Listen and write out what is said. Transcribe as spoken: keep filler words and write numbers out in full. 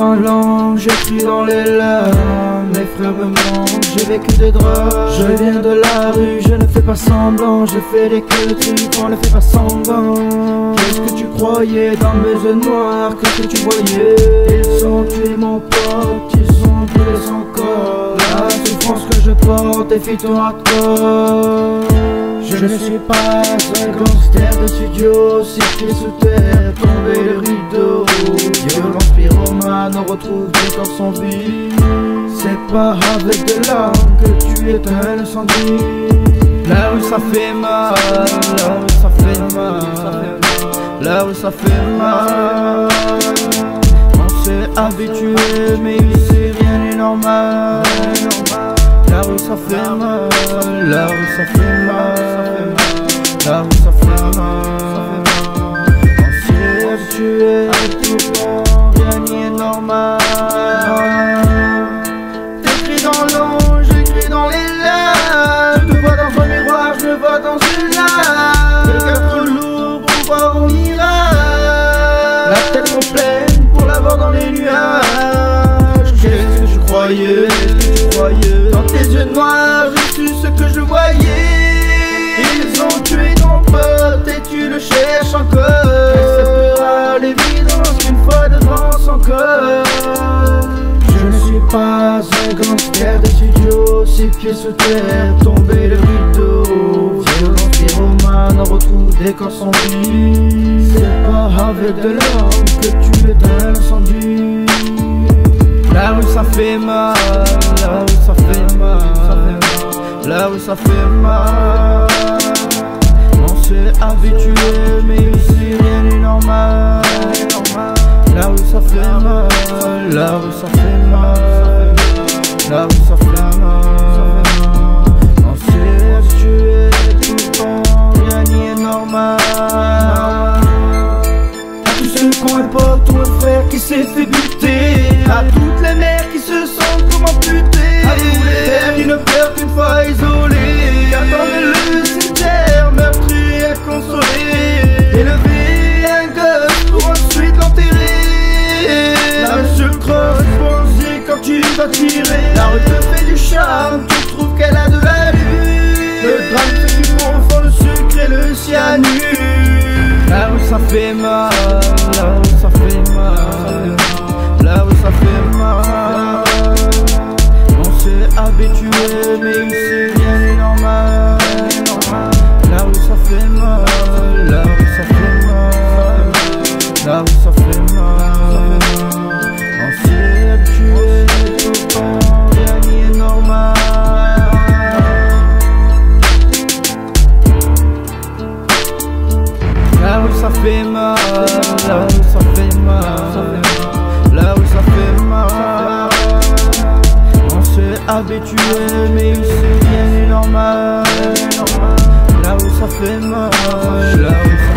dans l'ombre, j'écris dans les larmes. Mes frères me manquent, j'ai vécu des drames. Je viens de la rue, je ne fais pas semblant. Je fais des trucs, on ne fait pas semblant. Qu'est-ce que tu croyais dans mes yeux noirs? Qu'est-ce que tu voyais? Ils ont tué mon pote, ils ont brûlé son corps. La souffrance que je porte défie ton hardcore. Je ne suis pas un gangster de studio, six pieds sous terre, tomber le rideau. Violence pyromane, on retrouve des corps sans vie. C'est pas avec de larmes que tu éteins l'incendie. Là où ça fait mal, là où ça fait mal, là où ça fait mal. On s'est habitué, mais ici rien n'est normal. Là où ça fait mal, là où ça fait mal, là où ça fait mal. On s'est habitué, tout rien n'y est normal. T'écris dans l'ombre, j'écris dans les larmes. Je te vois dans un miroir, je me vois dans une lame. Quelqu'un trop lourd pour voir on ira. La tête trop pleine pour la voir dans les nuages. Qu'est-ce que je croyais, qu'est-ce que tu croyais? Dans tes yeux noirs, j'ai su ce que je voyais. Ils ont tué ton pote et tu le cherches encore. Et ça fera l'évidence qu'une fois devant son corps. Je ne suis pas un gangster de studio, six pieds sous terre, tomber le rideau. Violence pyromane, on retrouve des corps sans vie. C'est pas avec de larmes que tu éteins l'incendie. Là où ça fait mal, là où ça fait mal, là où ça fait mal. On s'est habitué, mais ici rien n'est normal. Là où ça fait mal, là où ça fait mal, là où ça fait mal. On s'est habitué, pourtant rien n'y est normal. À tous ceux qui ont un pote ou un frère qui s'est fait buter, à toutes les mères qui se sentent comme amputées, à tous les pères qui ne pleurent qu'une fois isolés, qui attendent le cimetière meurtri et inconsolé, élever un gosse pour ensuite l'enterrer. Là monsieur le cross, pense-y quand tu vas tirer. La rue te fait du charme, tu trouves qu'elle a de la lune. Le drame c'est qu'ils confondent le sucre et le cyanure. Là où ça fait mal, là où ça fait mal, là où ça fait mal. On s'est habitué, mais ici rien n'est normal. Là où ça fait mal, là où ça fait mal, là où ça fait mal. On s'est habitué, pourtant rien n'y est normal. Là où ça fait mal, là où ça fait mal, là où ça fait mal. On s'est habitué, mais ici rien n'est normal. Là où ça fait mal, là où ça